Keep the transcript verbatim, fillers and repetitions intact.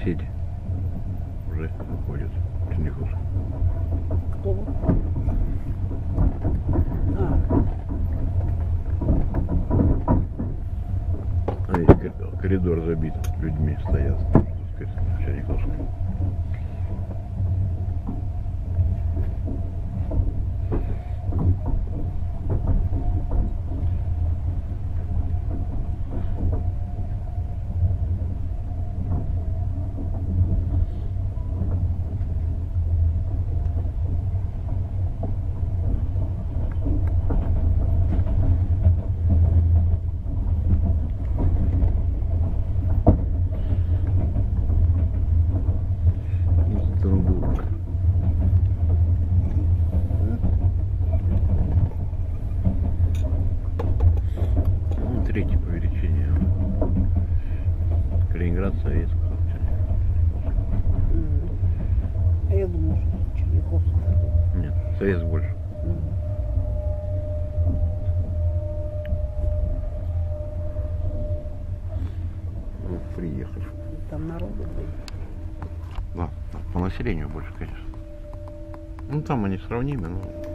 соседи уже ходят в Черняховск. Кто? А. А весь коридор забит людьми, стоят в Черняховске. Третье по величине. Калининград, Советского. Mm. А я думаю, что Черняховск. Нет, Советск больше. Mm. Ну, приехав. Там народу было. Да, по населению больше, конечно. Ну там они сравнимы, но